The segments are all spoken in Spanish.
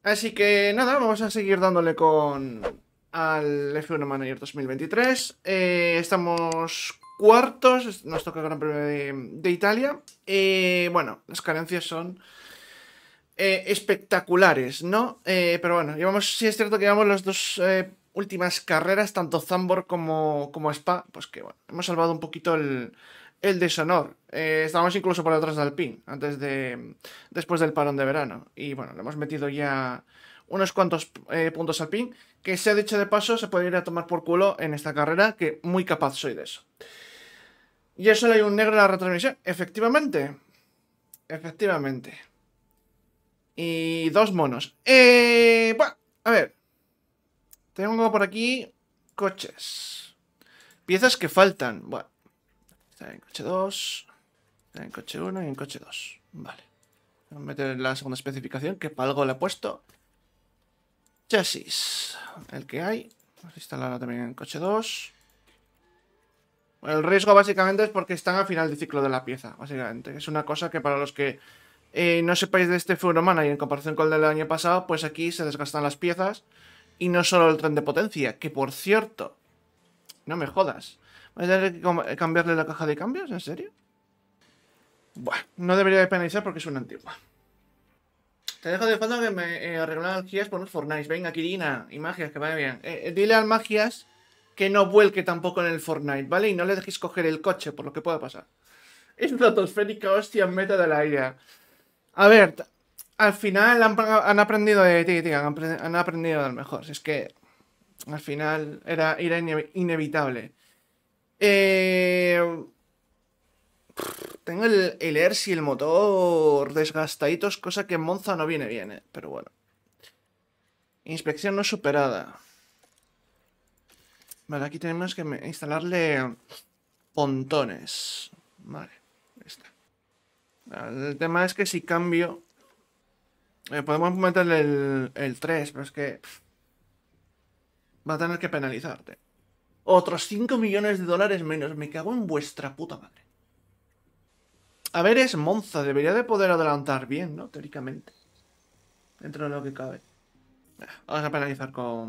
Así que nada, vamos a seguir dándole al F1 Manager 2023. Estamos cuartos, nos toca el Gran Premio de Italia. Bueno, las carencias son espectaculares, ¿no? Pero bueno, sí es cierto que llevamos las dos últimas carreras, tanto Zandvoort como Spa, pues que bueno, hemos salvado un poquito el deshonor. Estábamos incluso por detrás de Alpine, después del parón de verano. Y bueno, le hemos metido ya unos cuantos puntos al Alpine, que se ha dicho de paso, se puede ir a tomar por culo en esta carrera, que muy capaz soy de eso. Y eso le hay un negro en la retransmisión. Efectivamente. Efectivamente. Y dos monos. Bueno, a ver. Tengo por aquí coches. Piezas que faltan. Bueno, está en coche 2, está en coche 1 y en coche 2. Vale. Vamos a meter la segunda especificación, que para algo le he puesto. Chasis. El que hay. Vamos a instalarlo también en coche 2. Bueno, el riesgo básicamente es porque están a final de ciclo de la pieza, básicamente. Es una cosa que para los que no sepáis de este F1 Manager en comparación con el del año pasado, pues aquí se desgastan las piezas y no solo el tren de potencia, que por cierto, no me jodas, ¿vas a tener que cambiarle la caja de cambios? ¿En serio? Bueno, no debería de penalizar porque es una antigua. Te dejo de fondo que me arreglan Magias por unos Fortnite. Venga, Kirina y Magias, que vaya bien. Dile al Magias que no vuelque tampoco en el Fortnite, ¿vale? Y no le dejéis coger el coche, por lo que pueda pasar. Es estratosférica hostia en meta de la IA. A ver, al final han aprendido de ti, tío. Han aprendido del mejor. Si es que al final era inevitable. Tengo el ERS y el motor desgastaditos, cosa que en Monza no viene bien, pero bueno. Inspección no superada. Vale, aquí tenemos que instalarle pontones. Vale, ahí está. El tema es que si cambio... podemos meterle el 3, pero es que... va a tener que penalizarte. Otros 5 millones de dólares menos. Me cago en vuestra puta madre. A ver, es Monza. Debería de poder adelantar bien, ¿no? Teóricamente. Dentro de lo que cabe. Vamos a penalizar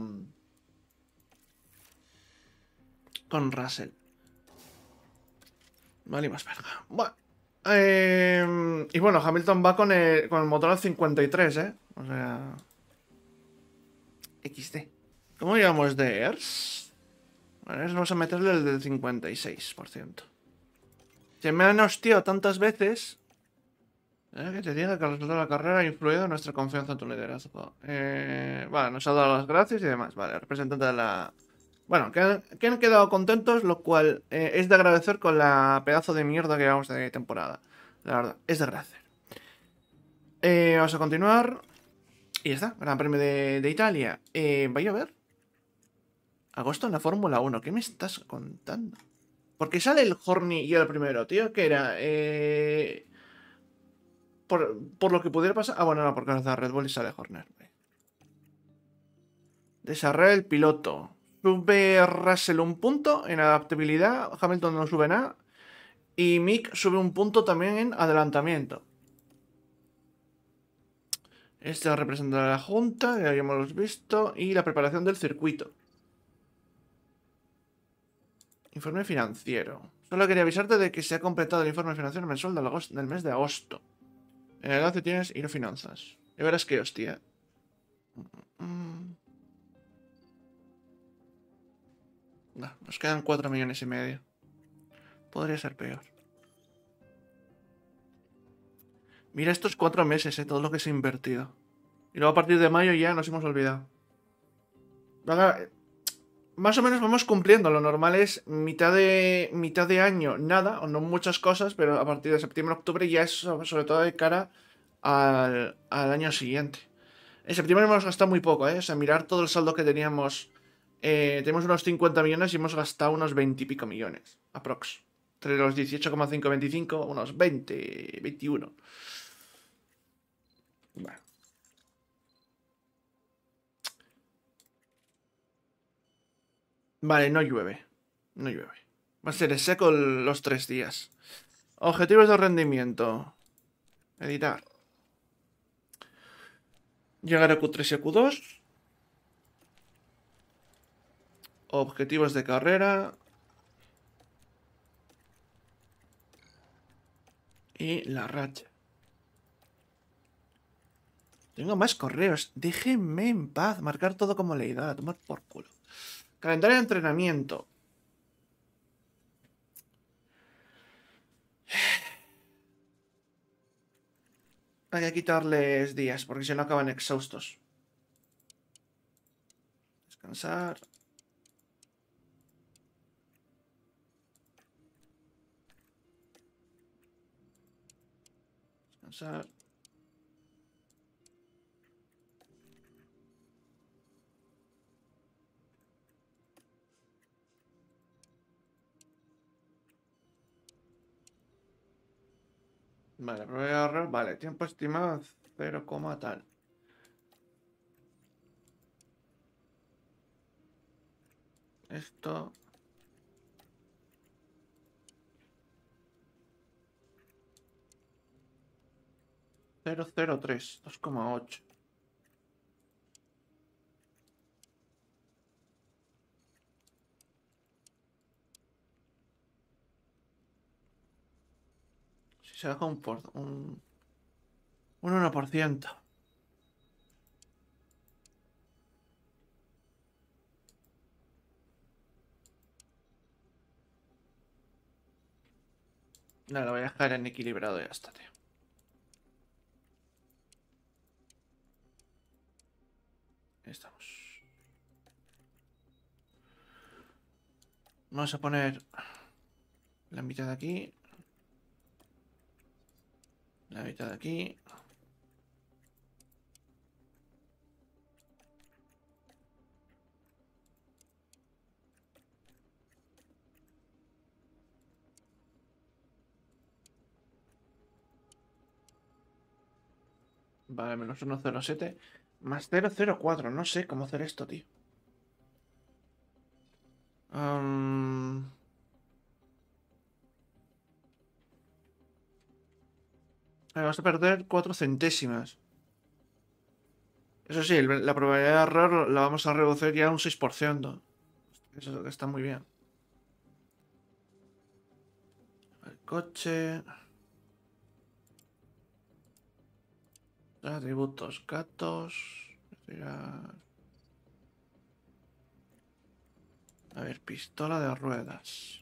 con Russell. Vale, más verga. Bueno. Y bueno, Hamilton va con el motor al 53, ¿eh? O sea... XD. ¿Cómo llevamos de ERS? Vale, vamos a meterle el del 56%. Se me han hostiado tantas veces... que te diga que el resultado de la carrera ha influido en nuestra confianza en tu liderazgo. Vale, nos ha dado las gracias y demás. Vale, representante de la... Bueno, que han quedado contentos, lo cual es de agradecer con la pedazo de mierda que llevamos de temporada. La verdad, es de agradecer. Vamos a continuar. Y ya está, Gran Premio de Italia. Vaya a ver. Agosto en la Fórmula 1. ¿Qué me estás contando? Porque sale el Horny y el primero, tío. ¿Qué era? Por lo que pudiera pasar. Ah, bueno, no, porque nos da Red Bull y sale Horner. Desarrolla el piloto. Sube Russell un punto en adaptabilidad. Hamilton no sube nada. Y Mick sube un punto también en adelantamiento. Este representa a la Junta, ya habíamos visto. Y la preparación del circuito. Informe financiero. Solo quería avisarte de que se ha completado el informe financiero mensual del mes de agosto. En el enlace tienes ir a finanzas. Y verás que hostia. No, nos quedan 4 millones y medio. Podría ser peor. Mira estos 4 meses, todo lo que se ha invertido. Y luego a partir de mayo ya nos hemos olvidado. Más o menos vamos cumpliendo. Lo normal es mitad de año, nada, o no muchas cosas, pero a partir de septiembre, octubre ya es sobre todo de cara al año siguiente. En septiembre hemos gastado muy poco, ¿eh? O sea, mirar todo el saldo que teníamos. Tenemos unos 50 millones y hemos gastado unos 20 y pico millones. Aprox. Entre los 18,5 y 25, unos 20, 21. Bueno. Vale, no llueve. No llueve. Va a ser seco los 3 días. Objetivos de rendimiento. Editar. Llegar a Q3 y a Q2. Objetivos de carrera. Y la racha. Tengo más correos. Déjenme en paz. Marcar todo como leído. A tomar por culo. Calendario de entrenamiento. Hay que quitarles días porque si no acaban exhaustos. Descansar. Descansar. Vale, prueba de error. Vale, tiempo estimado 0, tal. Esto. 003, 2,8. Si se baja un 1%. No, lo voy a dejar en equilibrado y ya está, tío. Ahí estamos. Vamos a poner la mitad de aquí. La mitad de aquí. Vale, menos 1,07. Más 0,04. No sé cómo hacer esto, tío. Vamos a perder 4 centésimas. Eso sí, la probabilidad de error la vamos a reducir ya a un 6%. Eso está muy bien. El coche. Atributos, gatos. A ver, pistola de ruedas.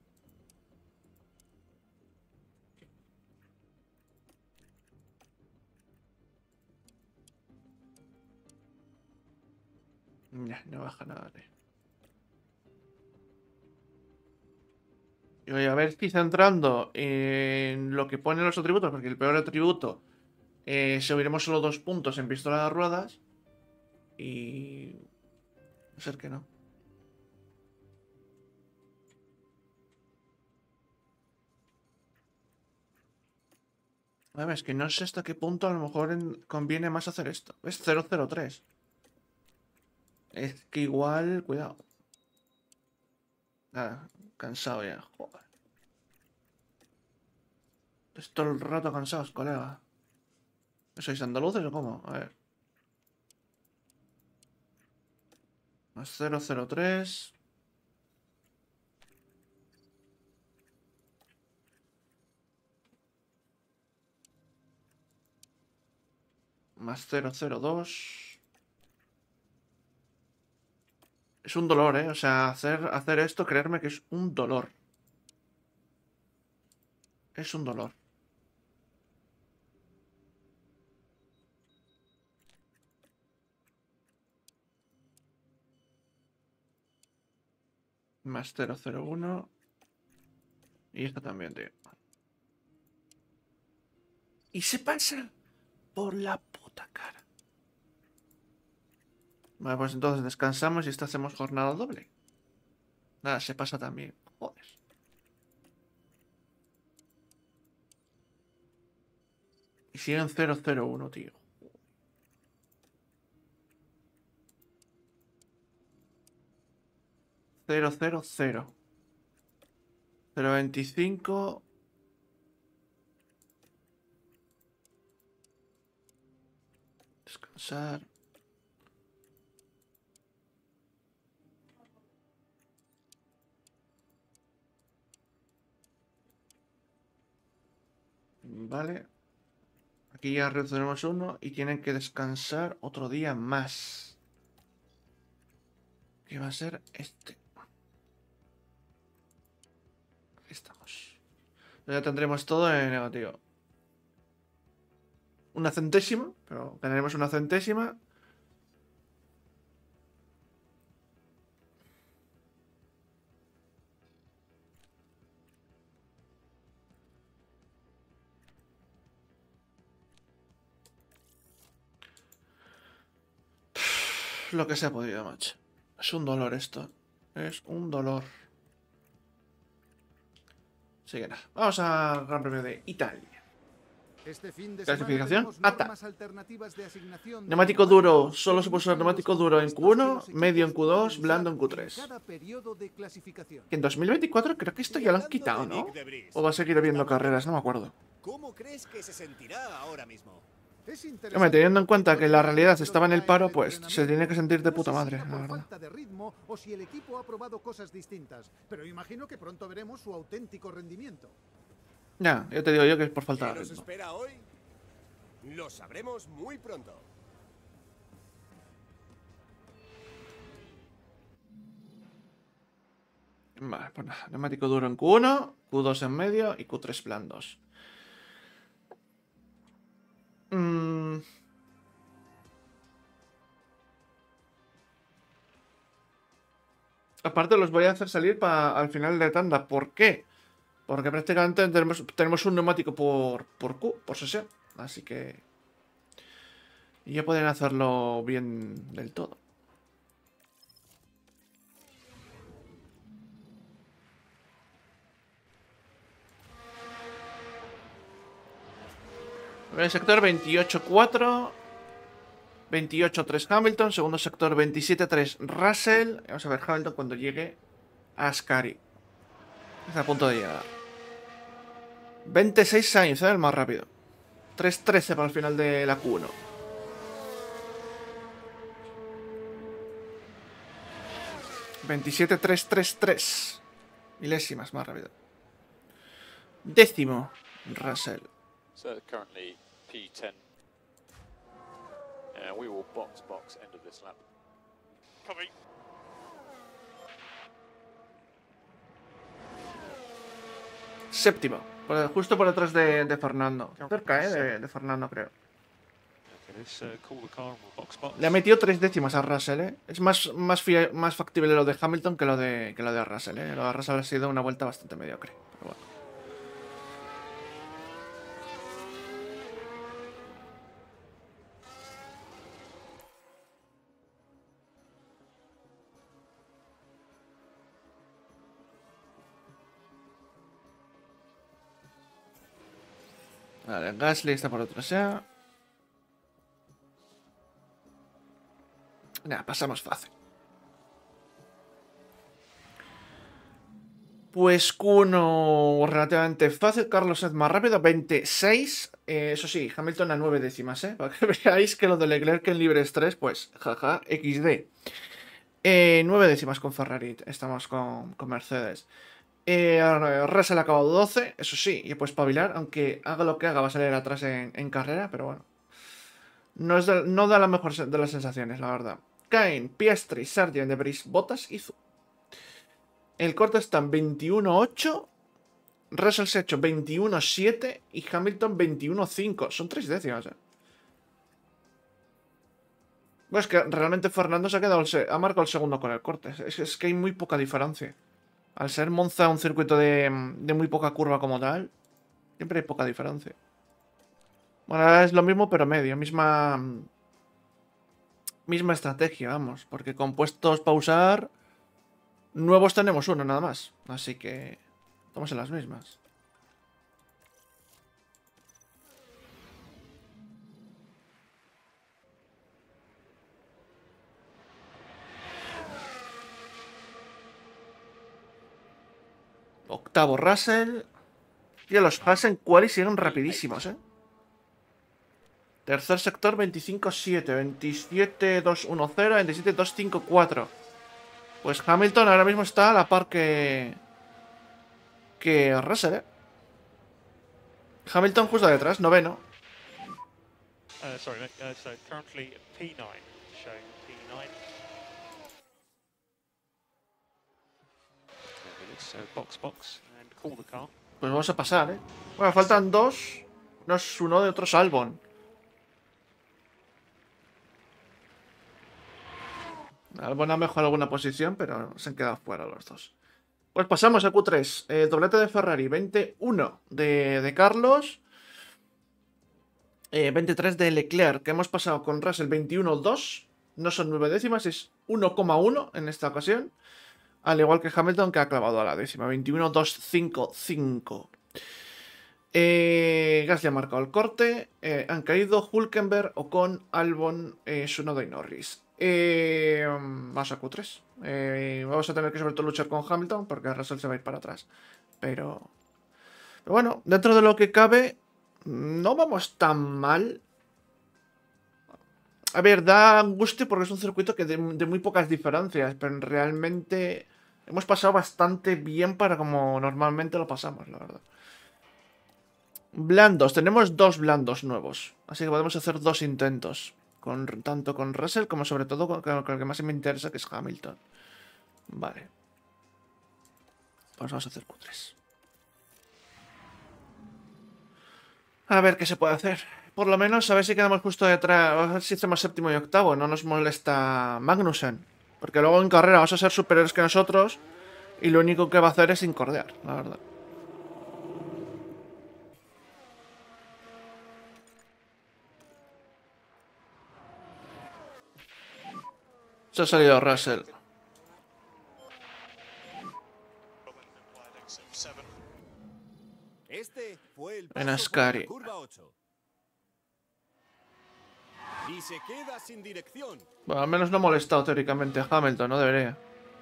No baja nada, tío. Y voy a ver si centrando en lo que ponen los atributos, porque el peor atributo subiremos solo 2 puntos en pistola de ruedas. Y. A ser que no. A ver, es que no sé hasta qué punto a lo mejor conviene más hacer esto. Es 003. Es que igual. Cuidado. Nada, cansado ya. Joder. Estoy todo el rato cansados, colega. ¿Sois andaluces o cómo? A ver. Más 003. Más 002. Es un dolor, ¿eh? O sea, hacer esto, creerme que es un dolor. Es un dolor. Más 001. Y esto también, tío. Y se pasa por la puta cara. Vale, pues entonces descansamos y esta hacemos jornada doble. Nada, se pasa también. Joder. Y siguen 001, tío. 000. 0,25. Descansar. Vale. Aquí ya reduciremos uno y tienen que descansar otro día más. Que va a ser este. Ahí estamos. Ya tendremos todo en negativo. Una centésima, pero ganaremos una centésima. Lo que se ha podido, macho. Es un dolor esto. Es un dolor. Así que nada. Vamos al Gran Premio de Italia. Este fin de Clasificación, semana ATA. alternativas de asignación de Neumático duro. Solo se puede usar neumático duro en Q1, medio en Q2, blando en Q3. cada periodo de clasificación. Que en 2024 creo que esto ya lo han quitado, ¿no? O va a seguir habiendo carreras, no me acuerdo. ¿Cómo crees que se sentirá ahora mismo? Es interesante Hombre, teniendo en cuenta que la realidad lo estaba en el trae paro, el pues se entrenamiento. tiene que sentir de No puta sé si madre, no la por verdad. falta de ritmo o si el equipo ha probado cosas distintas, pero imagino que pronto veremos su auténtico rendimiento. Ya te digo yo que es por falta ¿Qué de nos ritmo. espera hoy? Lo sabremos muy pronto. Vale, pues nada. Neumático duro en Q1, Q2 en medio y Q3 blandos. Aparte los voy a hacer salir al final de tanda. ¿Por qué? Porque prácticamente tenemos un neumático por Q, por sesión. Así que ya pueden hacerlo bien del todo. Primer sector 28-4. 28-3 Hamilton. Segundo sector 27-3 Russell. Vamos a ver Hamilton cuando llegue a Ascari. Está a punto de llegar. 26 Sainz, el más rápido. 3-13 para el final de la Q1. ...27-3-3-3... milésimas más rápido. Décimo Russell. So currently P10. We will box end of this lap. Coming. Séptimo, justo por detrás de Fernando. Cerca, de Fernando, creo. Le ha metido 3 décimas a Russell, Es más factible lo de Hamilton que lo de Russell, Lo de Russell ha sido una vuelta bastante mediocre. Pero bueno. Vale, Gasly está por detrás ya. Nada, pasamos fácil. Pues Q1 relativamente fácil. Carlos es más rápido, 26. Eso sí, Hamilton a 9 décimas, Para que veáis que lo de Leclerc en libres 3, pues jaja, XD. 9 décimas con Ferrari, estamos con Mercedes. Russell ha acabado 12, eso sí, y puede espabilar, aunque haga lo que haga, va a salir atrás en carrera, pero bueno. No da la mejor de las sensaciones, la verdad. Caen Piastri, Sargent, De Vries, Bottas y Zu. El corte está en 21-8. Russell se ha hecho 21-7 y Hamilton 21-5. Son 3 décimas, Bueno, es que realmente Fernando ha marcado el segundo con el corte. Es que hay muy poca diferencia. Al ser Monza un circuito de muy poca curva como tal, siempre hay poca diferencia. Bueno, ahora es lo mismo, pero medio. Misma estrategia, vamos. Porque compuestos para usar, nuevos tenemos uno nada más. Así que estamos en las mismas. Octavo Russell. Tío, los Haas en quali siguen rapidísimos, Tercer sector 25-7, 27-2-1-0, 27-2-5-4. Pues Hamilton ahora mismo está a la par que Russell, ¿eh? Hamilton justo detrás, noveno. Sorry, mate. So currently P9, showing P9. There it is. So box and call the car. Pues vamos a pasar, ¿eh? Bueno, faltan dos. Uno es uno de otro es Albon. Albon ha mejorado alguna posición, pero se han quedado fuera los dos. Pues pasamos a Q3. Doblete de Ferrari. 21 de Carlos. 23 de Leclerc. Que hemos pasado con Russell 21-2. No son 9 décimas, es 1,1 en esta ocasión. Al igual que Hamilton, que ha clavado a la décima. 21-2-5-5. Gasly ha marcado el corte. Han caído Hülkenberg, Ocon, Albon, Tsunoda y Norris. Vamos a Q3. Vamos a tener que sobre todo luchar con Hamilton porque Russell se va a ir para atrás. Pero bueno, dentro de lo que cabe, no vamos tan mal. A ver, da angustia porque es un circuito que de muy pocas diferencias, pero realmente hemos pasado bastante bien para como normalmente lo pasamos, la verdad. Blandos, tenemos dos blandos nuevos, así que podemos hacer dos intentos, tanto con Russell como sobre todo con el que más me interesa, que es Hamilton. Vale. Pues vamos a hacer Q3. A ver qué se puede hacer. Por lo menos a ver si quedamos justo detrás, a ver si hacemos séptimo y octavo, no nos molesta Magnussen. Porque luego en carrera vamos a ser superiores que nosotros y lo único que va a hacer es incordiar, la verdad. Se ha salido Russell. Este fue el En paso Ascari. por la curva 8. Y se queda sin dirección. Bueno, al menos no ha molestado teóricamente a Hamilton, no debería.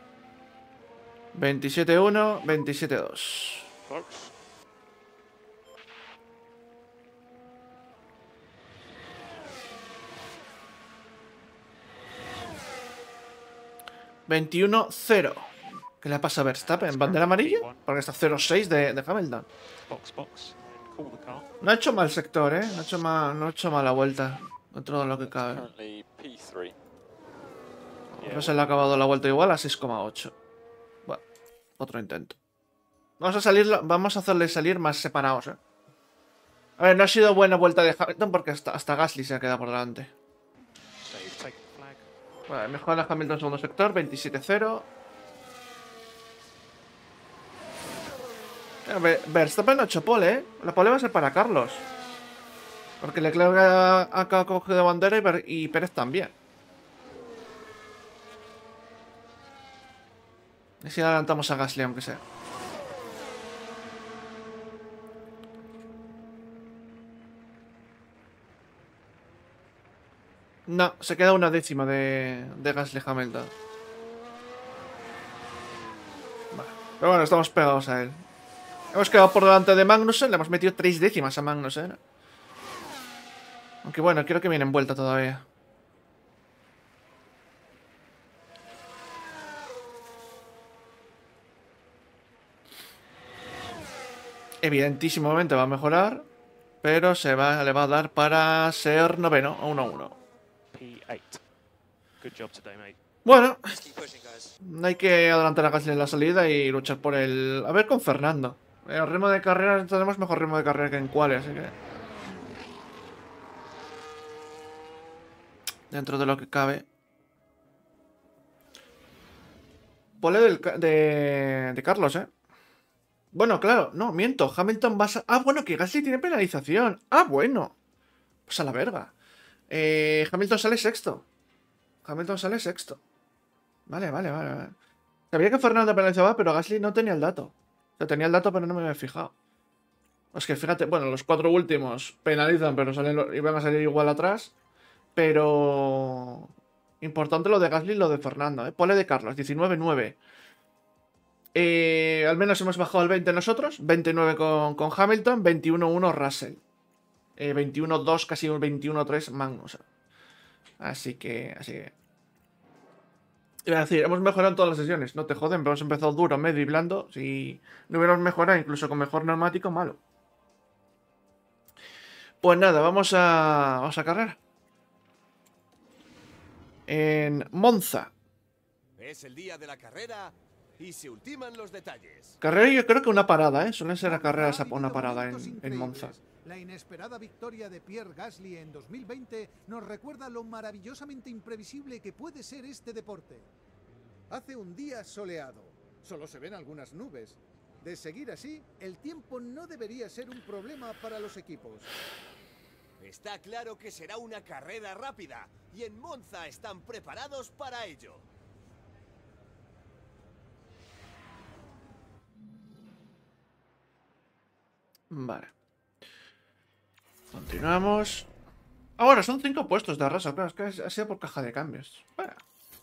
27-1, 27-2. Close. 21-0. ¿Qué le pasa a Verstappen? ¿Bandera amarilla? Porque está 0-6 de Hamilton. Box and call the car. No ha hecho mal sector, ¿eh? No ha hecho mala vuelta. Dentro de lo que cabe. Currently P3. No se le ha acabado la vuelta igual a 6,8. Bueno, otro intento. Vamos a hacerle salir más separados, ¿eh? A ver, no ha sido buena vuelta de Hamilton porque hasta Gasly se ha quedado por delante. So you've taken the flag. Vale, mejora Hamilton segundo sector, 27-0. Verstappen no ha hecho pole, ¿eh? La pole va a ser para Carlos. Porque Leclerc ha cogido bandera y Pérez también. Y si adelantamos a Gasly, aunque sea. No, se queda una décima de Gasly Hamilton. Vale. Pero bueno, estamos pegados a él. Hemos quedado por delante de Magnussen, le hemos metido 3 décimas a Magnussen. Aunque bueno, creo que viene en vuelta todavía. Evidentísimamente va a mejorar, pero le va a dar para ser noveno, a 1-1. P8. Good job today, mate. Bueno, hay que adelantar a Gasly en la salida y luchar por el... A ver con Fernando. El ritmo de carrera, tenemos mejor ritmo de carrera que en quali, así que... Dentro de lo que cabe. Pole de Carlos, ¿eh? Bueno, claro, no, miento. Hamilton va a... Ah, bueno, que Gasly tiene penalización. Ah, bueno. Pues a la verga. Hamilton sale sexto. Vale. Sabía que Fernando penalizaba, pero Gasly no tenía el dato. O sea, tenía el dato, pero no me había fijado. Es que fíjate, bueno, los 4 últimos penalizan, pero iban a salir igual atrás. Pero... Importante lo de Gasly y lo de Fernando, ¿eh? Pole de Carlos, 19-9. Al menos hemos bajado el 20 nosotros. 29 con Hamilton, 21-1 Russell. 21-2, casi un 21-3 Magnussen. Así que... Iba a decir, hemos mejorado en todas las sesiones. No te joden, pero hemos empezado duro, medio y blando. Si no hubiéramos mejorado, incluso con mejor neumático, malo. Pues nada, vamos a carrera. En Monza. Es el día de la carrera y se ultiman los detalles. Carrera yo creo que una parada, ¿eh? Suelen ser a Monza carreras ha a una vivido parada momentos en increíbles. Monza. La inesperada victoria de Pierre Gasly en 2020 nos recuerda lo maravillosamente imprevisible que puede ser este deporte. Hace un día soleado. Solo se ven algunas nubes. De seguir así, el tiempo no debería ser un problema para los equipos. Está claro que será una carrera rápida y en Monza están preparados para ello. Vale. Continuamos. Ahora son 5 puestos de arrasado. Claro, es que ha sido por caja de cambios. Bueno.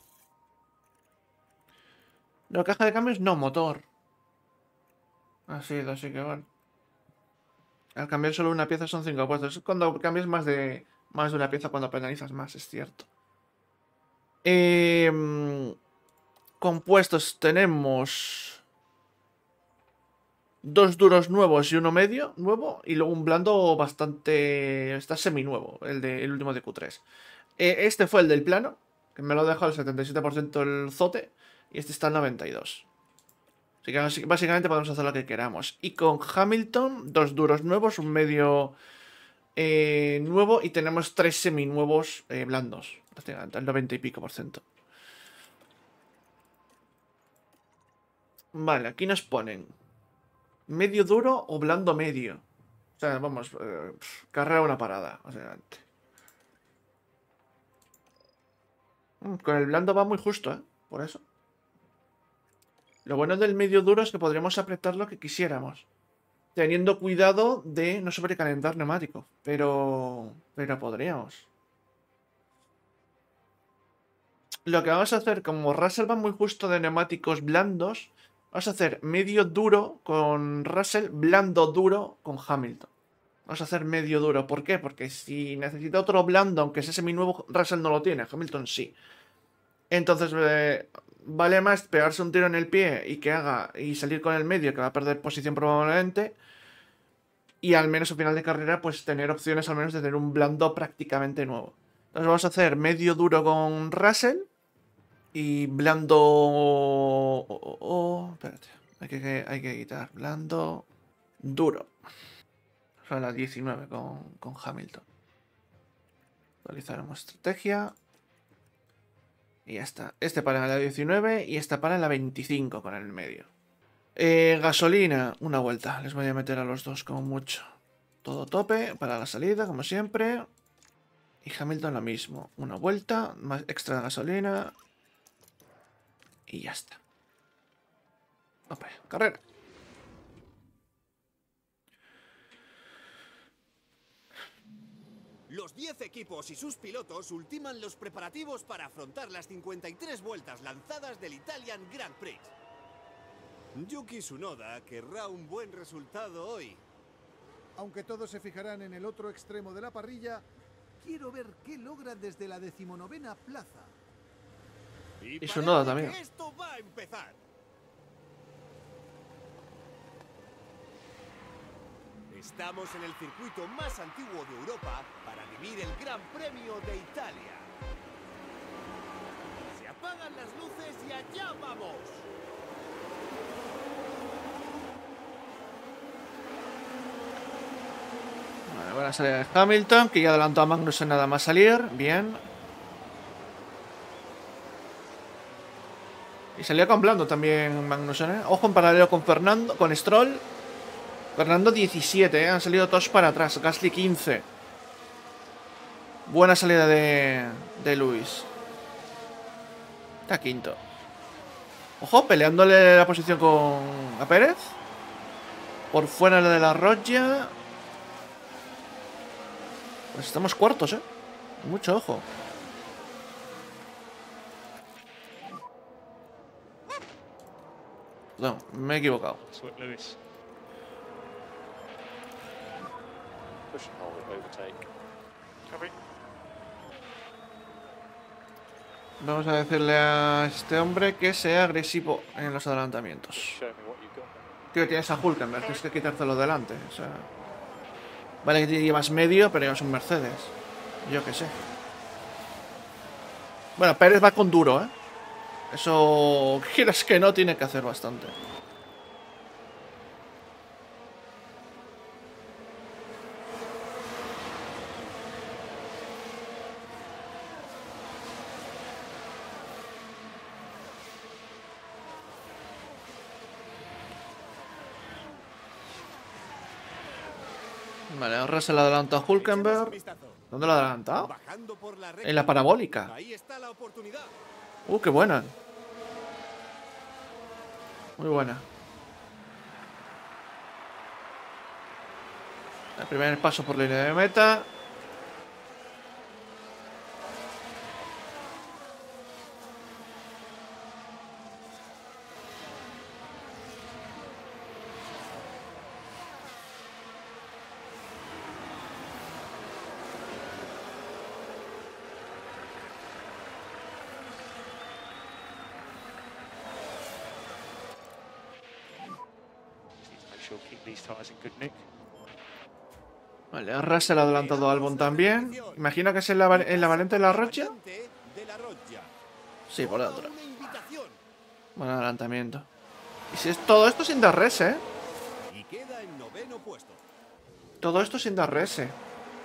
No, caja de cambios no, motor. Ha sido, así que bueno. Al cambiar solo una pieza son 5 puestos. Es cuando cambias más de una pieza, cuando penalizas más, es cierto. Compuestos tenemos 2 duros nuevos y uno medio nuevo. Y luego un blando bastante... Está semi-nuevo, el último de Q3. Este fue el del plano, que me lo dejó al 77% el zote. Y este está al 92%. Así que básicamente podemos hacer lo que queramos. Y con Hamilton, 2 duros nuevos, un medio nuevo. Y tenemos 3 semi-nuevos blandos. Prácticamente, al 90 y pico %. Vale, aquí nos ponen medio duro o blando medio. O sea, vamos, carrera una parada, básicamente. Con el blando va muy justo, ¿eh? Por eso. Lo bueno del medio duro es que podríamos apretar lo que quisiéramos. Teniendo cuidado de no sobrecalentar neumático. Pero podríamos. Lo que vamos a hacer, como Russell va muy justo de neumáticos blandos, vamos a hacer medio duro con Russell, blando duro con Hamilton. Vamos a hacer medio duro. ¿Por qué? Porque si necesita otro blando, aunque sea semi-nuevo, Russell no lo tiene. Hamilton sí. Entonces, vale más pegarse un tiro en el pie y salir con el medio, que va a perder posición probablemente. Y al menos al final de carrera, pues tener opciones al menos de tener un blando prácticamente nuevo. Entonces vamos a hacer medio duro con Russell. Y blando... espérate. Hay que quitar. Blando... Duro. Son las 19 con Hamilton. Actualizaremos estrategia. Y ya está. Este para la 19 y esta para la 25 con el medio. Gasolina. Una vuelta. Les voy a meter a los dos como mucho. Todo tope para la salida, como siempre. Y Hamilton lo mismo. Una vuelta. Más extra de gasolina. Y ya está. Opa, carrera. Los 10 equipos y sus pilotos ultiman los preparativos para afrontar las 53 vueltas lanzadas del Italian Grand Prix. Yuki Tsunoda querrá un buen resultado hoy. Aunque todos se fijarán en el otro extremo de la parrilla, quiero ver qué logra desde la 19ª plaza. Y Tsunoda también. Esto va a empezar. Estamos en el circuito más antiguo de Europa para vivir el Gran Premio de Italia. Se apagan las luces y allá vamos. Vale, buena salida de Hamilton, que ya adelantó a Magnussen nada más salir. Bien. Y salía con blando también Magnussen, ¿eh? Ojo en paralelo con Fernando, con Stroll. Fernando 17, ¿eh? Han salido todos para atrás. Gasly 15. Buena salida de Lewis. Está quinto. Ojo, peleándole la posición a Pérez. Por fuera de la Roggia. Pues estamos cuartos, ¿eh? Mucho ojo. No, me he equivocado. push and hold it, overtake. Copy. Vamos a decirle a este hombre que sea agresivo en los adelantamientos. Show me what you've got. Tío, tienes a Hülkenberg, tienes que quitártelo delante. O sea, vale que llevas medio, pero llevas un Mercedes. Yo qué sé. Bueno, Pérez va con duro, ¿eh? Eso, quieras que no, tiene que hacer bastante. Vale, ahora se le adelanta a Hülkenberg. ¿Dónde lo ha adelantado? Bajando por la recta. En la parabólica. Ahí está la oportunidad. Qué buena. Muy buena. El primer paso por línea de meta. Make sure keep these tyres in good nick. Vale, Russell ha adelantado a Albon también. Imagino que es en la variante de la Rocha. Sí, por dentro. Una invitación. Buen adelantamiento. Y si es todo esto sin dar res, ¿eh? Y queda en 9º puesto. Todo esto sin dar res, ¿eh?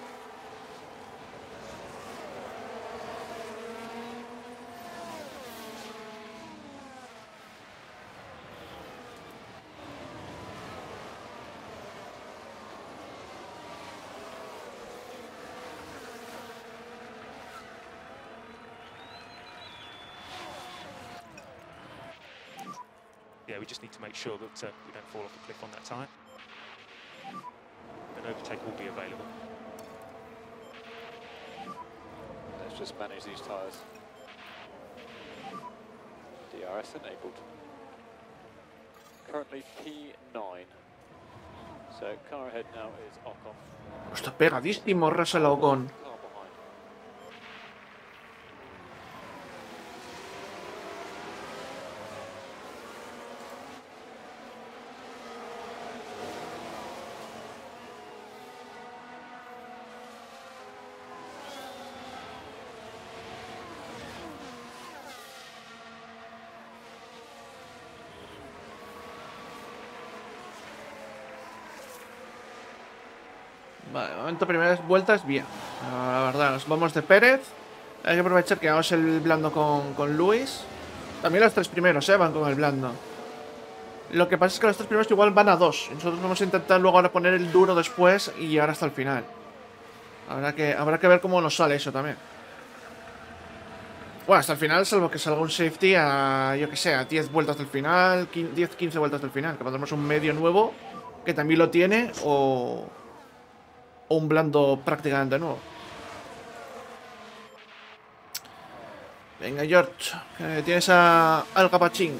Yeah, we just need to make sure that we don't fall off the cliff on that tyre. An overtake will be available. Let's just manage these tyres. DRS enabled. Currently P9. So car ahead now is Ocon. Está pegadísimo Russell a Ocon. Car behind. Vale, de momento primeras vueltas bien. La verdad, nos vamos de Pérez. Hay que aprovechar que vamos el blando con Luis. También los tres primeros, van con el blando. Lo que pasa es que los tres primeros igual van a 2. Nosotros vamos a intentar luego ahora poner el duro después y llegar hasta el final. Habrá que ver cómo nos sale eso también. Bueno, hasta el final, salvo que salga un safety a, yo que sé, a 10 vueltas del final, 10-15 vueltas del final. Que pondremos un medio nuevo que también lo tiene o un blando prácticamente nuevo. Venga, George, que tienes al capachín.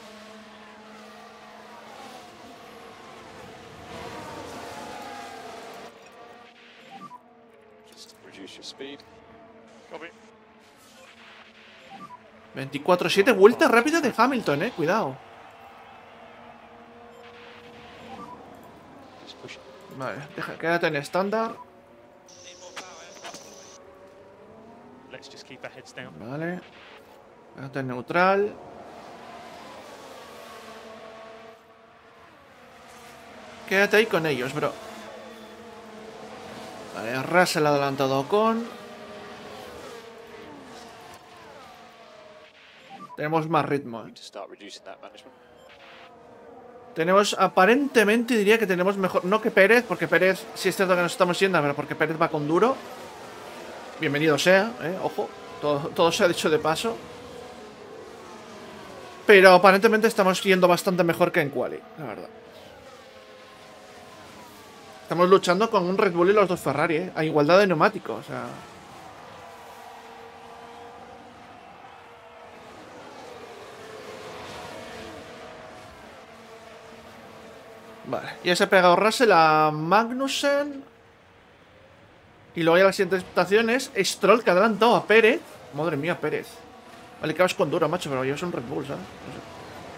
Just reduce your speed. Copy. 24-7 vueltas rápidas de Hamilton, cuidado. Just push it. Vale, quédate en estándar. Let's just keep our heads down. Vale. Quédate en neutral. Quédate ahí con ellos, bro. Vale, Russell ha adelantado a Ocon. Tenemos más ritmo, Need to start reducing that management. Tenemos, aparentemente diría que tenemos mejor, no que Pérez, porque Pérez, si es cierto que nos estamos yendo, pero porque Pérez va con duro. Bienvenido sea, ojo, todo se ha dicho de paso. Pero aparentemente estamos yendo bastante mejor que en Quali, la verdad. Estamos luchando con un Red Bull y los dos Ferrari, a igualdad de neumáticos, o sea. Vale, ya se ha pegado Russell a Magnussen. Y luego ya la siguiente estación es Stroll, que ha adelantado a Pérez. Madre mía, Pérez. Vale, que vas con duro, macho, pero yo soy un Red Bull, ¿sabes? No sé.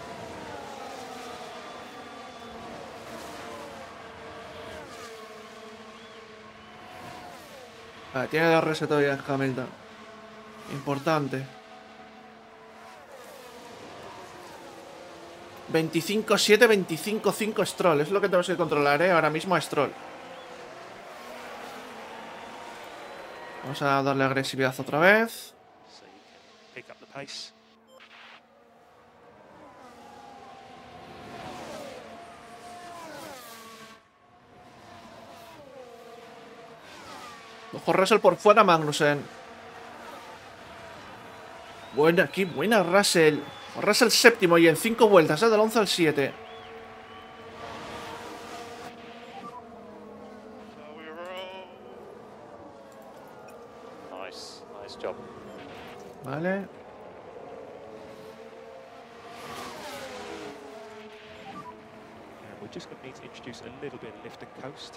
Vale, tiene 2 reset todavía Hamilton. Importante. 25-7, 25-5 Stroll. Es lo que tenemos que controlar, ahora mismo a Stroll. Vamos a darle agresividad otra vez. So you can pick up the pace. Ojo, Russell por fuera, Magnussen. Buena, aquí, buena Russell. Russell séptimo y en 5 vueltas, del 11 al 7. Nice, nice job. Vale. And we're just going to need to introduce a little bit of lift and coast.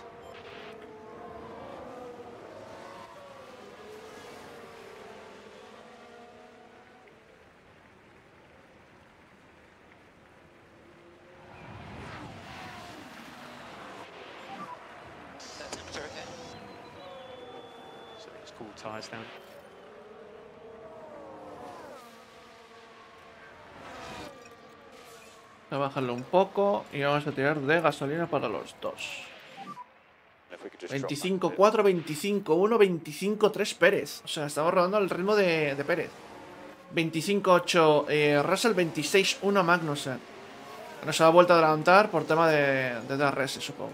So let's cool tyres down. Voy a bajarlo un poco y vamos a tirar de gasolina para los dos. If we could just drop that a 25-4, 25-1, 25-3 Pérez. O sea, estamos rodando al ritmo de Pérez. 25-8 Russell, 26-1 Magnussen. No se ha vuelto a adelantar por tema de DRS, supongo.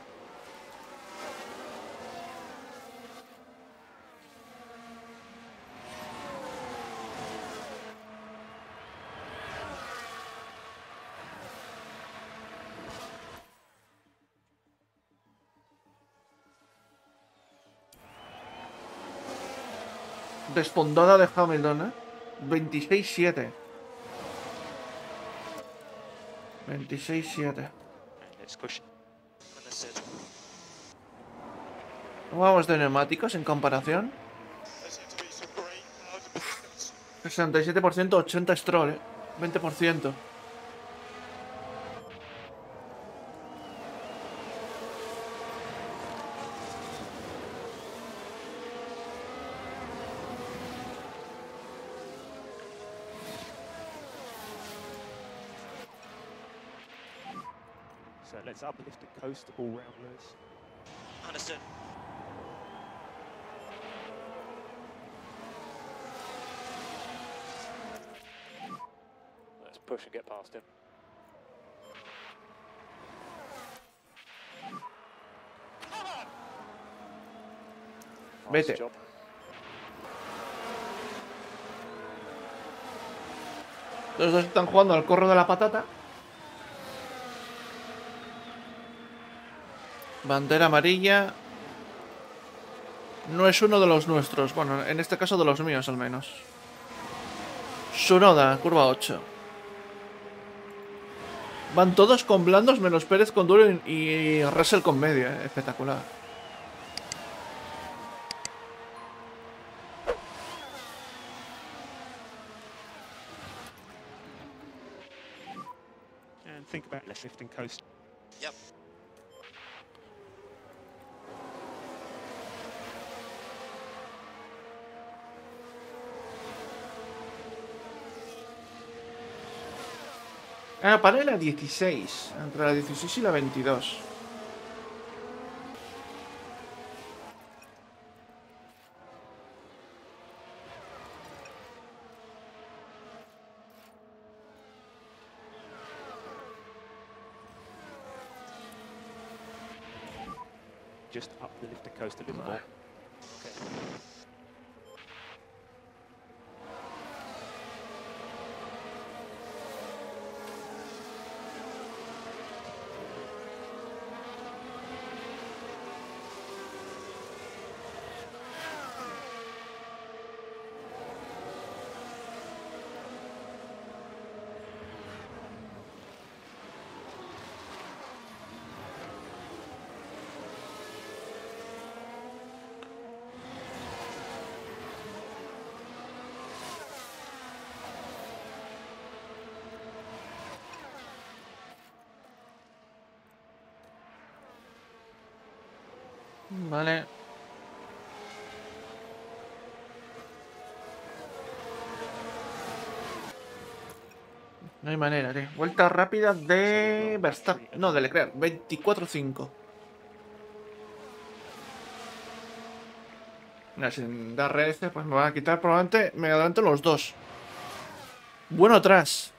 Despondada de Hamilton, 26-7. 26-7. And let's push. ¿Cómo vamos de neumáticos en comparación? 67%, 80 Stroll, 20%. So let's uplift and coast all round, Lewis. Understood. Let's push and get past him. Nice Vete. job. Los dos están jugando al corro de la patata. Bandera amarilla. No es uno de los nuestros. Bueno, en este caso de los míos al menos. Tsunoda, curva 8. Van todos con blandos menos Pérez con duro y Russell con media. Espectacular. And think about let's lift and coast. Yep. Para la 16. Entre la 16 y la 22. Just up the lift and coast a little more. Okay. Vale. No hay manera, tío. Vuelta rápida de Verstappen. No, de Leclerc. 24-5. Mira, sin DRS, pues me van a quitar probablemente. Me adelanto los dos. Bueno atrás.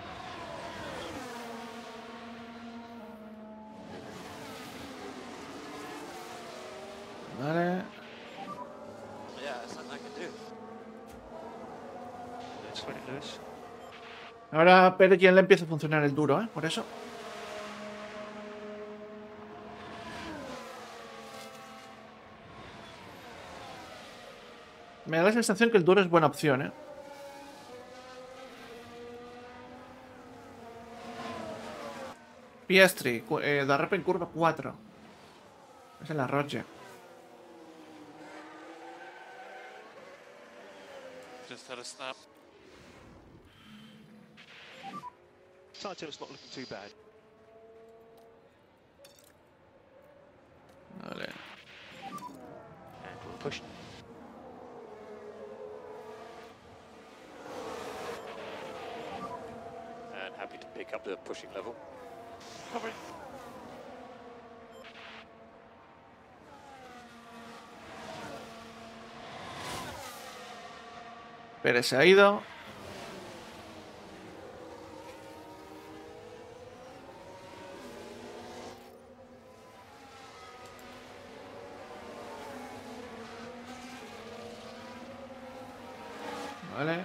Vale. Let's win it, Lewis. Ahora Pérez ya le empieza a funcionar el duro, ¿eh? Por eso. Me da la sensación que el duro es buena opción, ¿eh? Piastri, Darrep en curva 4. Es en la Roche. Just had a snap. Sargent's not looking too bad. Vale. And we'll push. And happy to pick up the pushing level. Covering. Pérez se ha ido. Vale.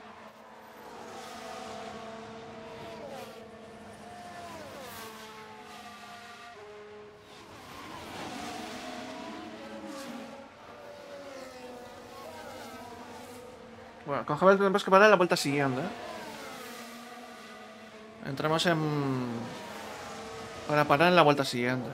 Bueno, con Hamilton tenemos que parar en la vuelta siguiente, ¿eh? Entramos en... para parar en la vuelta siguiente.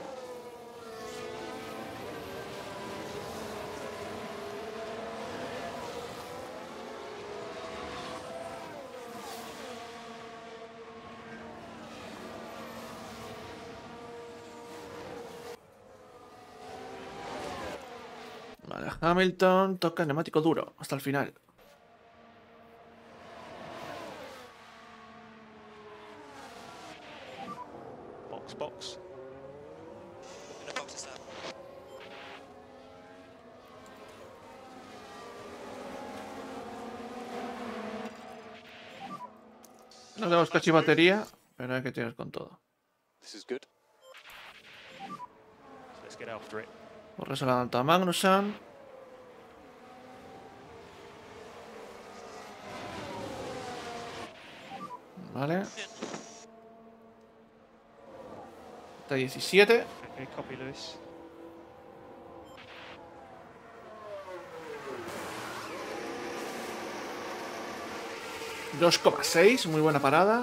Vale, Hamilton toca neumático duro hasta el final. Box. No tenemos casi batería, pero hay que tirar con todo. This is good. So let's get after it. Por eso la adelanta Magnussen. Vale. Está 17. Okay, copy, Lewis. $2,6, muy buena parada.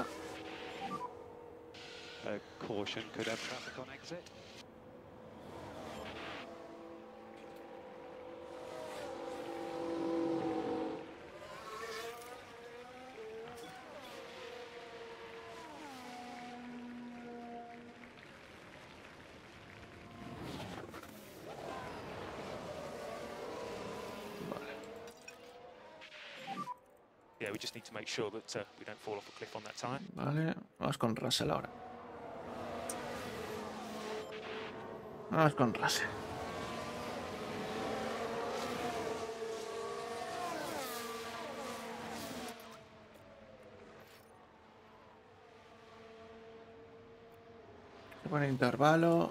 Caution could have traffic on exit. Yeah, we just need to make sure that we don't fall off a cliff on that time. Vale, vamos con Russell ahora. Vamos con Russell. Se pone intervalo.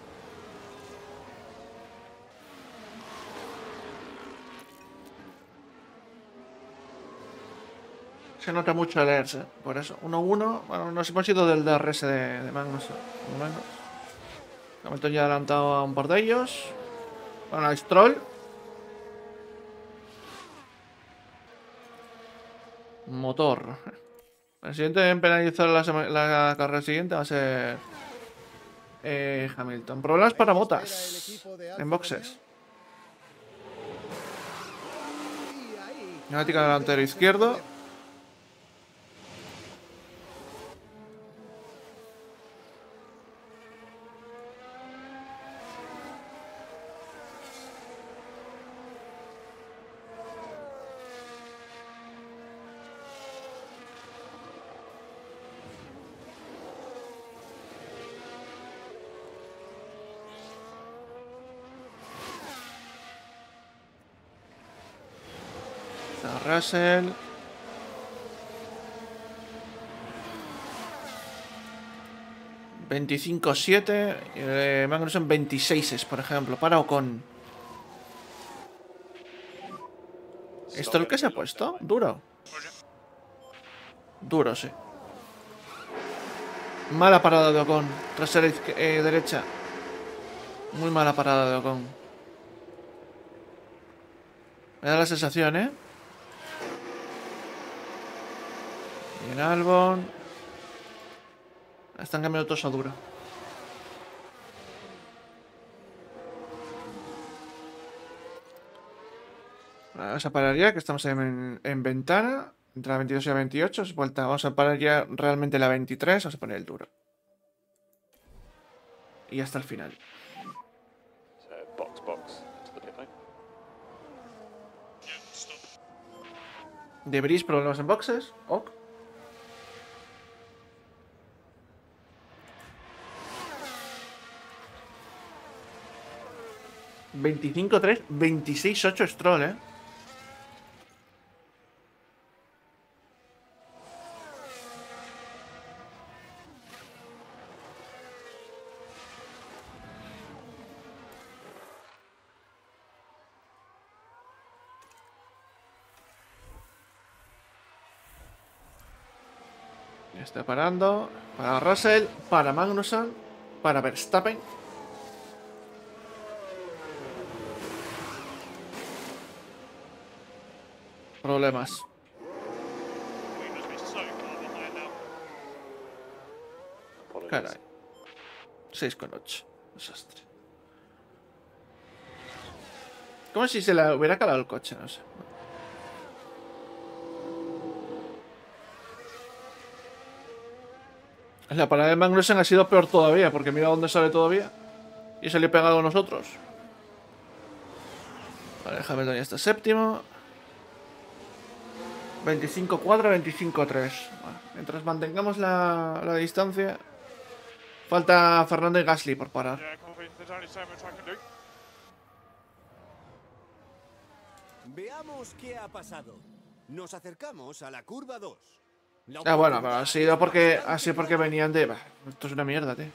Se nota mucho el ERS, por eso. 1-1. Bueno, nos hemos ido del DRS de Magnus. Hamilton ya ha adelantado a un par de ellos. Bueno, a Stroll. Motor. El siguiente en penalizar la carrera siguiente va a ser Hamilton. Problemas para Bottas en boxes. Neumática delantero izquierdo. Está Russell. ...25-7... Magnussen 26, por ejemplo, para Ocon. ¿Esto es lo que se ha puesto? Duro. Duro, sí. Mala parada de Ocon. Trasera derecha. Muy mala parada de Ocon. Me da la sensación, ¿eh? Y en Albon. Están cambiando todos a duro. Vamos a parar ya, que estamos en ventana. Entre la 22 y la 28. Vamos a parar ya realmente la 23. Vamos a poner el duro. Y hasta el final. Debris, problemas en boxes. Ok. ...25-3... ...26-8 Stroll, ¿eh? Está parando. Para Russell. Para Magnussen. Para Verstappen. Problemas. Caray. 6,8. Desastre. Como si se le hubiera calado el coche, no sé. La parada de Magnussen ha sido peor todavía, porque mira dónde sale todavía. Y se le ha pegado a nosotros. Vale, Hamilton ya está séptimo. 25-4, 25-3. Bueno, mientras mantengamos la distancia. Falta Fernando y Gasly por parar. Veamos qué ha pasado. Nos acercamos a la curva 2. Ah, bueno, pero ha sido porque venían de... Bah, esto es una mierda, tío.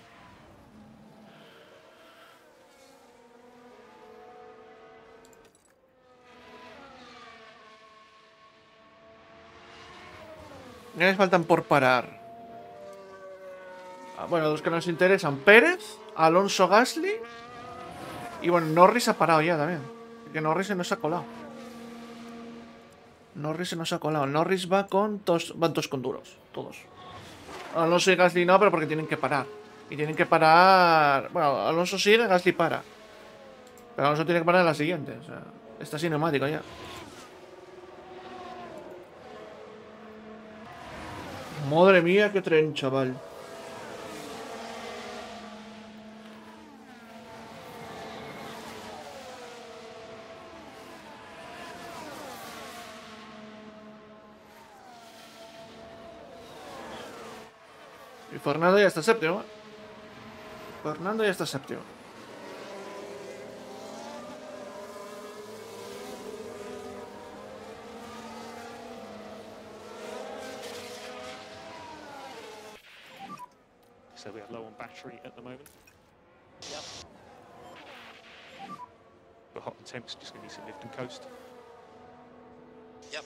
Ya les faltan por parar. Ah, bueno, los que nos interesan. Pérez, Alonso, Gasly. Y bueno, Norris ha parado ya también. Que Norris se nos ha colado. Norris va con todos, van todos con duros. Todos. Alonso y Gasly no, pero porque tienen que parar. Y tienen que parar... Bueno, Alonso sigue, Gasly para. Pero Alonso tiene que parar en la siguiente. O sea, está cinemático ya. Madre mía, qué tren, chaval. Y Fernando ya está séptimo. So we have low on battery at the moment. Yep. But hot and temps, just going to need some lift and coast. Yep.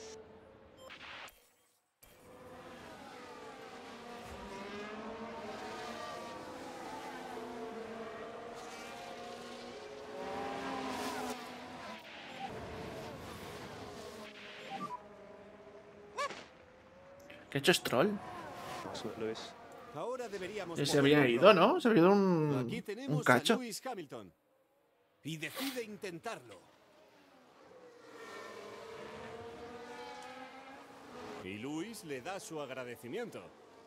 ¿Qué ha hecho Stroll? Nice work, Lewis. Ahora deberíamos Se había ido, ¿no? Se había ido Aquí tenemos un cacho. a Lewis Hamilton. Y decide intentarlo. Y Lewis le da su agradecimiento.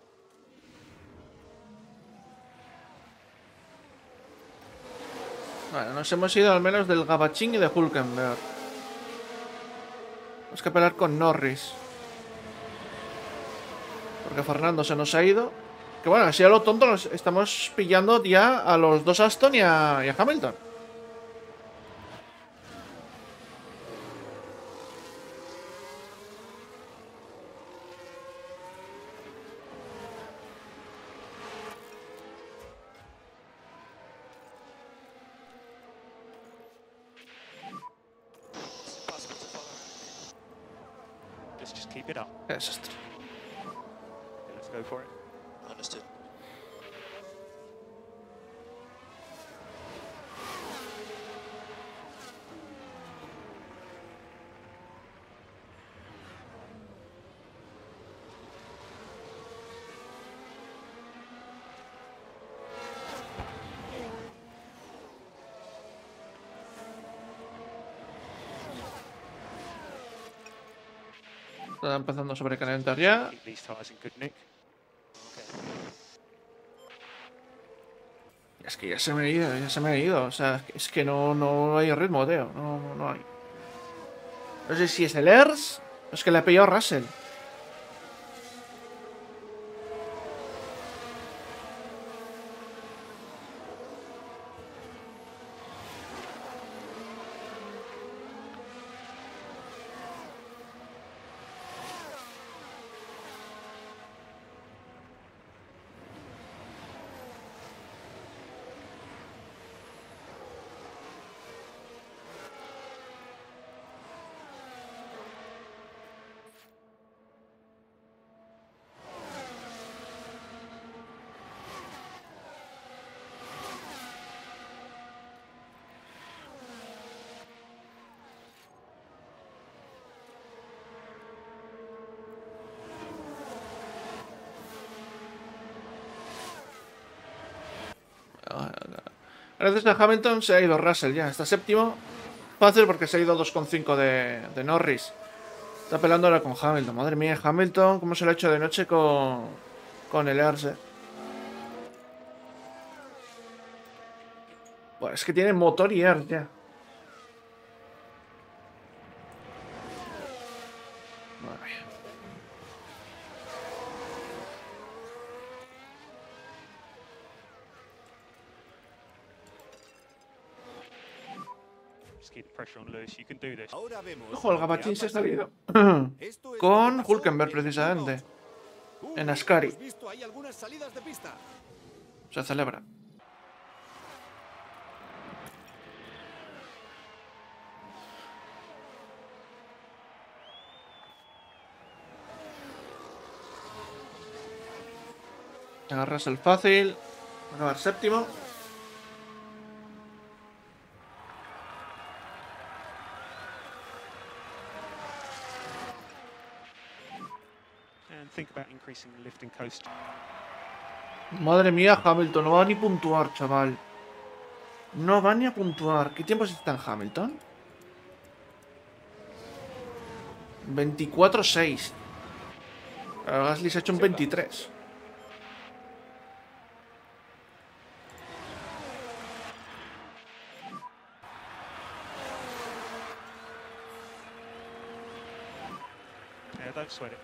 Vale, nos hemos ido al menos del Gabachín y de Hülkenberg. Tenemos que pelear con Norris. Porque Fernando se nos ha ido. Que bueno, así a lo tonto nos estamos pillando ya a los dos Aston y a Hamilton. Just keep it up. Qué desastre. Okay, let's go for it. Understood. Está empezando a sobrecalentar ya. Keep these tires in good nick. Es que ya se me ha ido, ya se me ha ido. O sea, es que no hay ritmo, tío. No hay. No sé si es el ERS o es que le ha pillado Russell. Gracias a Hamilton se ha ido Russell ya. Está séptimo. Fácil porque se ha ido 2,5 de Norris. Está peleando ahora con Hamilton. Madre mía, Hamilton, cómo se lo ha hecho de noche con el ERS. Bueno, es que tiene motor y ERS ya. Madre mía. Just keep the pressure on Lewis. You can do this. Ahora vemos. Ojo, el lo que Gabachín ha se ha pasado. salido. Esto es Con lo que pasó Hülkenberg, en la precisamente. Uy, En Ascari. hemos visto ahí algunas salidas de pista. Se celebra. Agarras el fácil. Va a acabar séptimo. And think about increasing the lift and coast. Madre mía, Hamilton. No va ni a puntuar, chaval. No va ni a puntuar. ¿Qué tiempo está en Hamilton? 24-6. Gasly se ha hecho un 23. Yeah, don't sweat it.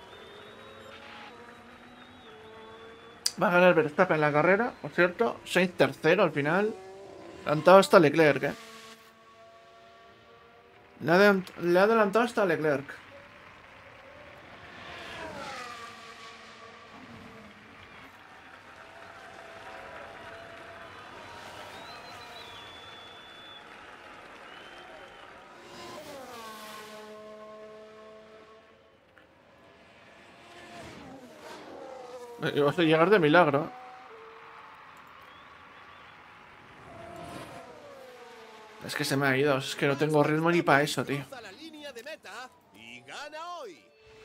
Va a ganar Verstappen la carrera, por cierto. Sainz tercero al final. Adelantado hasta Leclerc, Le ha adelantado hasta Leclerc. Vas a llegar de milagro. Es que se me ha ido. Es que no tengo ritmo ni para eso, tío. Cruza la línea de meta y gana hoy.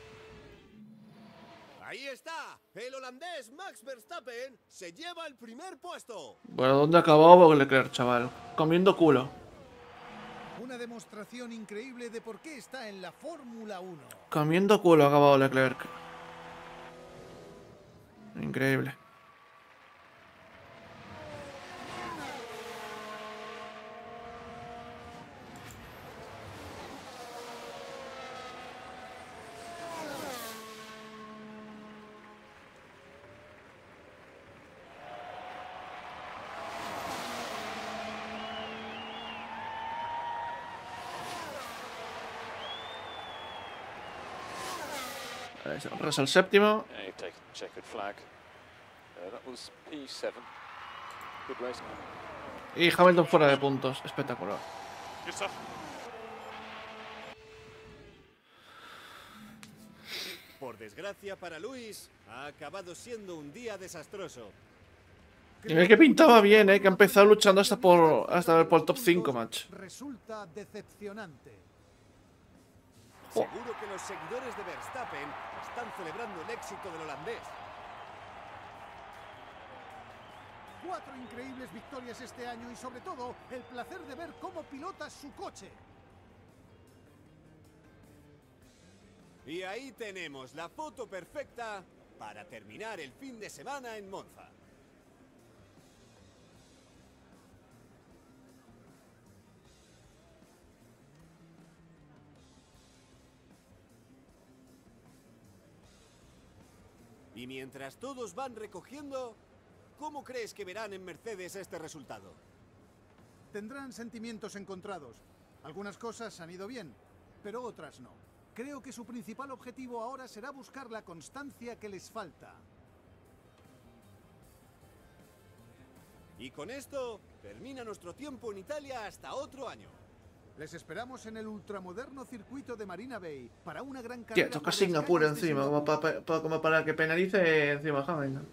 Ahí está. El holandés Max Verstappen se lleva el primer puesto. Bueno, ¿dónde ha acabado Leclerc, chaval? Comiendo culo. Una demostración increíble de por qué está en la Fórmula 1. Comiendo culo ha acabado Leclerc. Increíble. Russell séptimo. Yeah, you've taken the checkered flag. That was P7. Good race. Y Hamilton fuera de puntos. Espectacular. Good stuff. Por desgracia para Luis, ha acabado siendo un día desastroso. Y ve que pintaba bien, que ha empezado luchando hasta por el top 5, macho. Resulta decepcionante. Seguro que los seguidores de Verstappen están celebrando el éxito del holandés. 4 increíbles victorias este año y sobre todo el placer de ver cómo pilota su coche. Y ahí tenemos la foto perfecta para terminar el fin de semana en Monza. Y mientras todos van recogiendo, ¿cómo crees que verán en Mercedes este resultado? Tendrán sentimientos encontrados. Algunas cosas han ido bien, pero otras no. Creo que su principal objetivo ahora será buscar la constancia que les falta. Y con esto termina nuestro tiempo en Italia hasta otro año. Les esperamos en el ultramoderno circuito de Marina Bay para una gran carrera. Tío, toca por las Singapur calles de encima, como para que penalice encima Hamilton.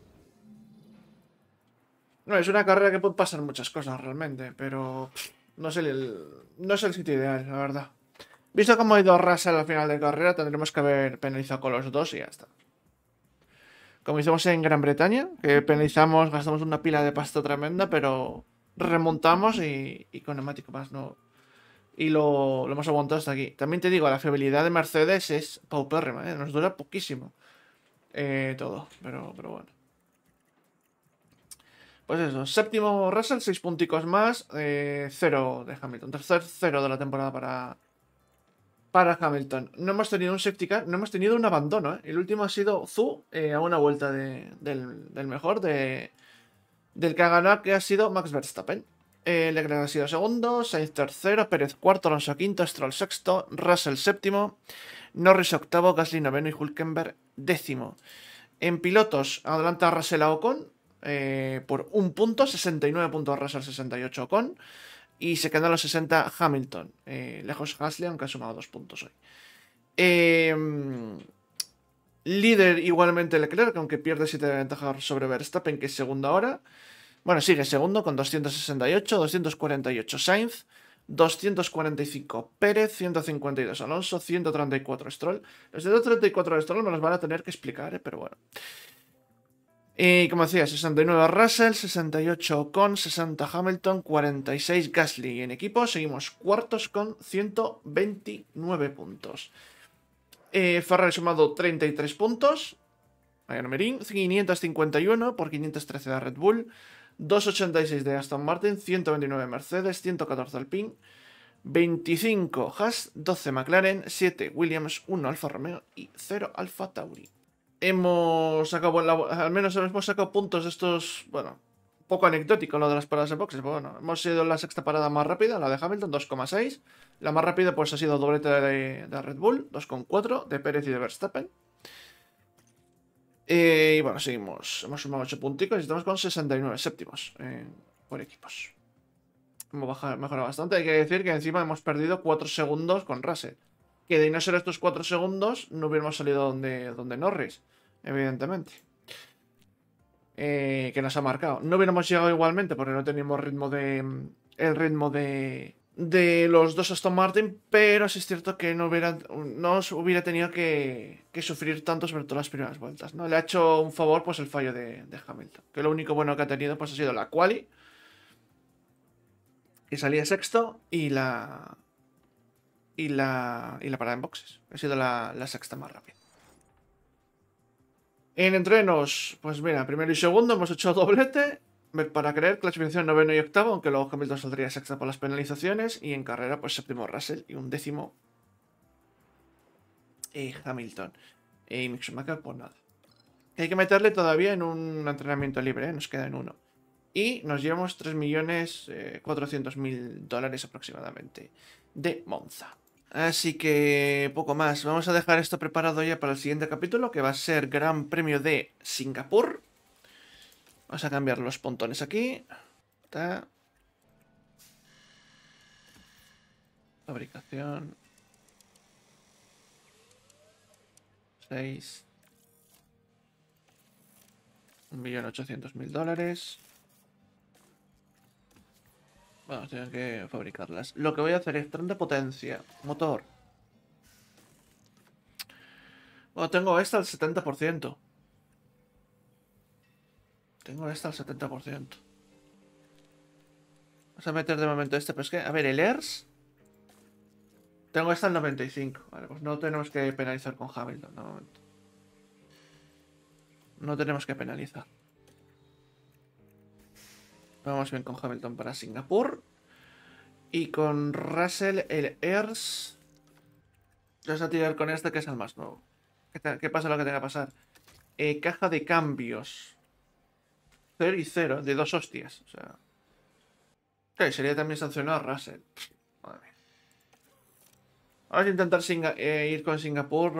No, es una carrera que puede pasar muchas cosas realmente, pero no es el sitio ideal, la verdad. Visto cómo ha ido Russell al final de carrera, tendremos que haber penalizado con los dos y ya está. Como hicimos en Gran Bretaña, que penalizamos, gastamos una pila de pasta tremenda, pero remontamos y con neumático más no. Y lo hemos aguantado hasta aquí. También te digo, la fiabilidad de Mercedes es paupérrima, nos dura poquísimo todo, pero bueno. Pues eso, séptimo Russell, 6 punticos más, 0 de Hamilton. Tercer 0 de la temporada para Hamilton. No hemos tenido un safety car, no hemos tenido un abandono. El último ha sido Zhou a una vuelta del mejor, del que ha ganado, que ha sido Max Verstappen. Leclerc ha sido segundo, Sainz tercero, Pérez cuarto, Alonso quinto, Stroll sexto, Russell séptimo, Norris octavo, Gasly noveno y Hülkenberg décimo. En pilotos adelanta Russell a Ocon por un punto, 69 puntos Russell, 68 Ocon. Y se quedan los 60 Hamilton. Lejos Gasly, aunque ha sumado 2 puntos hoy. Líder igualmente Leclerc, aunque pierde 7 de ventaja sobre Verstappen, que es segundo ahora. Bueno, sigue segundo con 268, 248 Sainz, 245 Pérez, 152 Alonso, 134 Stroll. Los 134 de Stroll me los van a tener que explicar, pero bueno. Y como decía, 69 Russell, 68 Ocon, 60 Hamilton, 46 Gasly. Y en equipo seguimos cuartos con 129 puntos. Ferrari sumado 33 puntos. Vaya numerín. 551 por 513 de Red Bull. 286 de Aston Martin, 129 Mercedes, 114 Alpine, 25 Haas, 12 McLaren, 7 Williams, 1 Alfa Romeo y 0 Alfa Tauri. Hemos sacado, al menos hemos sacado puntos de estos, bueno, poco anecdótico lo de las paradas de boxes, pero bueno, hemos sido la sexta parada más rápida, la de Hamilton, 2,6. La más rápida pues ha sido doblete de Red Bull, 2,4, de Pérez y de Verstappen. Y bueno, seguimos, hemos sumado 8 punticos y estamos con 69 séptimos por equipos. Hemos mejorado bastante, hay que decir que encima hemos perdido 4 segundos con Russell. Que de no ser estos 4 segundos no hubiéramos salido donde Norris, evidentemente. Que nos ha marcado. No hubiéramos llegado igualmente porque no teníamos el ritmo de los dos Aston Martin, pero sí es cierto que no hubiera tenido que sufrir tanto, sobre todo las primeras vueltas, ¿no? Le ha hecho un favor pues el fallo de Hamilton, que lo único bueno que ha tenido pues ha sido la quali, que salía sexto, y la parada en boxes, que ha sido la sexta más rápida. En entrenos, pues mira, primero y segundo hemos hecho doblete. Para creer, clasificación noveno y octavo, aunque luego Hamilton saldría sexta por las penalizaciones. Y en carrera, pues séptimo Russell y un décimo Hamilton. Y Mick Schumacher, pues nada. Hay que meterle todavía en un entrenamiento libre, nos queda en uno. Y nos llevamos 3.400.000 dólares aproximadamente de Monza. Así que poco más. Vamos a dejar esto preparado ya para el siguiente capítulo, que va a ser Gran Premio de Singapur. Vamos a cambiar los pontones aquí. Está. Fabricación. 6. 1.800.000 dólares. Bueno, tengo que fabricarlas. Lo que voy a hacer es tren de potencia, motor. Bueno, tengo esta al 70%. Tengo esta al 70%. Vamos a meter de momento este, pero es que, a ver, el ERS. Tengo esta al 95. Vale, pues no tenemos que penalizar con Hamilton de momento. No tenemos que penalizar. Vamos bien con Hamilton para Singapur. Y con Russell el ERS. Vamos a tirar con este que es el más nuevo. ¿Qué pasa lo que tenga que pasar? Caja de cambios. 0 y 0, de 2 hostias. O sea. Ok, sería también sancionado a Russell. Madre mía. Vamos a intentar ir con Singapur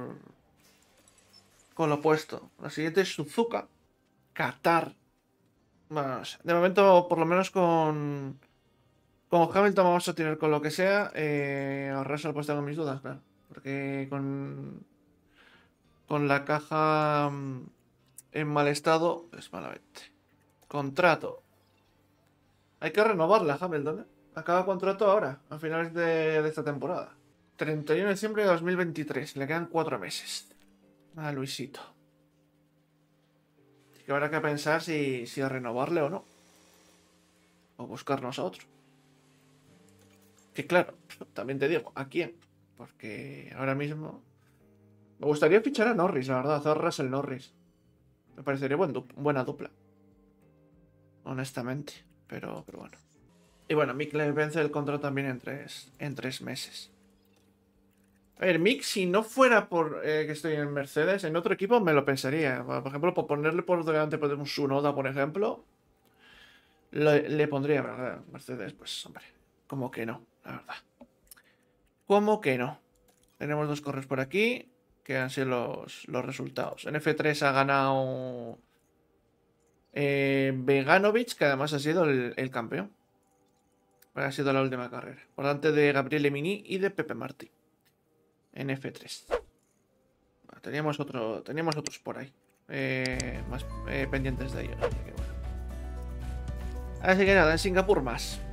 con lo opuesto. La siguiente es Suzuka. Qatar. Bueno, de momento, por lo menos con Hamilton vamos a tirar con lo que sea. A Russell pues tengo mis dudas, claro. Porque con la caja en mal estado, pues malamente. Contrato. Hay que renovarla, Hamilton, ¿eh? Acaba contrato ahora, a finales de esta temporada. 31 de diciembre de 2023. Le quedan 4 meses. A Luisito. Así que habrá que pensar si renovarle o no. O buscarnos a otro. Que claro, también te digo, ¿a quién? Porque ahora mismo... Me gustaría fichar a Norris, la verdad. Hacer Russell Norris. Me parecería buena dupla. Honestamente. Pero bueno. Y bueno, Mick le vence el contrato también en 3 meses. A ver, Mick, si no fuera por que estoy en Mercedes, en otro equipo me lo pensaría. Por ejemplo, por ponerle por delante por un Tsunoda, por ejemplo, le pondría, ¿verdad? Mercedes, pues, hombre, como que no, la verdad. ¿Cómo que no? Tenemos 2 correos por aquí, que han sido los resultados. En F3 ha ganado Beganovic, que además ha sido el campeón. Ha sido la última carrera. Por delante de Gabriele Mini y de Pepe Martí. En F3. Bueno, teníamos otros por ahí. Más pendientes de ellos. Así que bueno. Así que nada, en Singapur más.